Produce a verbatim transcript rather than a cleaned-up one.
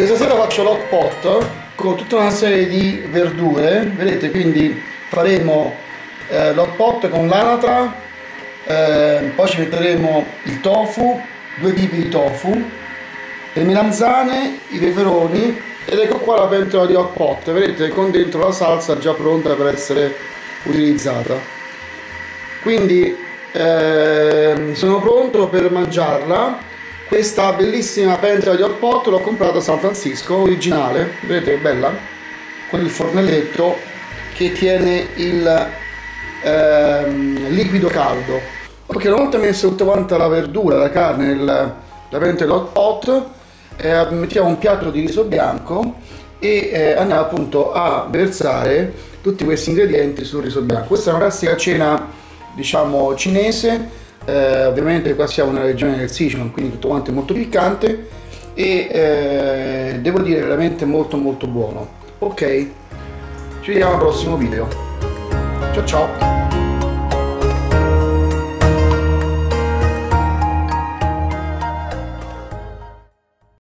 Questa sera faccio l'hot pot con tutta una serie di verdure, vedete, quindi faremo eh, l'hot pot con l'anatra, eh, poi ci metteremo il tofu, due tipi di tofu, le melanzane, i peperoni ed ecco qua la pentola di hot pot, vedete, con dentro la salsa già pronta per essere utilizzata. Quindi eh, sono pronto per mangiarla. Questa bellissima pentola di hot pot l'ho comprata a San Francisco, originale, vedete che bella, con il fornelletto che tiene il ehm, liquido caldo. Perché una volta messa tutta quanta la verdura, la carne nella pentola di hot pot, eh, mettiamo un piatto di riso bianco e eh, andiamo appunto a versare tutti questi ingredienti sul riso bianco. Questa è una classica cena, diciamo, cinese. Eh, ovviamente qua siamo nella regione del Sichuan, quindi tutto quanto è molto piccante e eh, devo dire veramente molto molto buono. Ok, ci vediamo al prossimo video. Ciao ciao.